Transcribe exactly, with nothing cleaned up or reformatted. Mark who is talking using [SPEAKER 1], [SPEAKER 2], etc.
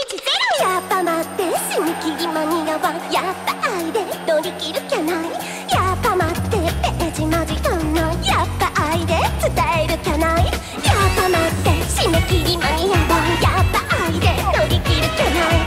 [SPEAKER 1] ちゼロ。やっぱ待って締め切り間に合わん。やっぱ愛で乗り切るきゃない。やっぱ待ってページ間時間ない。やっぱ愛で伝えるきゃない。やっぱ待って締め切り間に合わん。やっぱ愛で乗り切るきゃない。